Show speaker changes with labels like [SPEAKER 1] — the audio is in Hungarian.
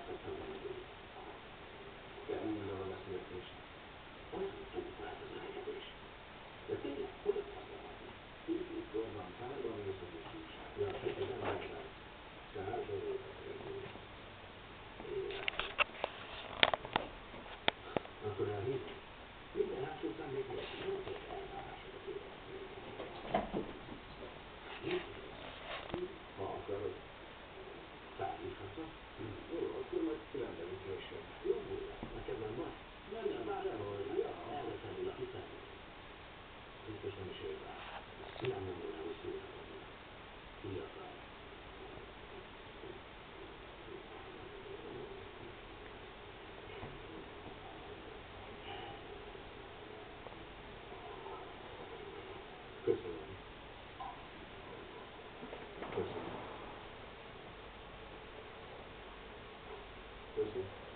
[SPEAKER 1] Megszoktam mindig. Elmondom a beszélgetést. Olyan túlpárt az elkedés. De tényleg, hogy akarnak? Itt van, kárban nézhet és újság. Ja, ez nem mondom. Kárban nézhet. Akkor elhívni? Minden hátsó szándék nélkül nem tudok elvárásokat érezni. Ha akarod, felhívhatok? Jó, akkor majd rendelünk később. Jó, neked nem van? Nem, már sehogy. Ja, elveszem volna kiszállni. Biztos nem is ér rá. Nem mondom el, hogy szóra mondom. Ki akar? Köszönöm. Köszönöm. Köszönöm.